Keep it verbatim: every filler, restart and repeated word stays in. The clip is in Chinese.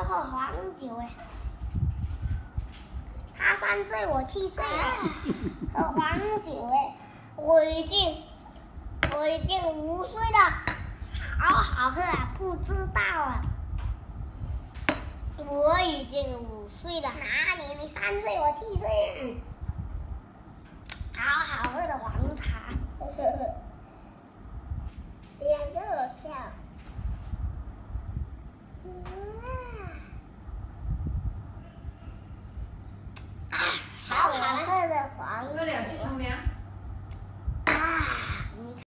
喝黄酒哎。他三岁，我七岁了，喝黄酒哎。我已经，我已经五岁了，好好喝啊！不知道啊。我已经五岁了。哪里？你三岁，我七岁。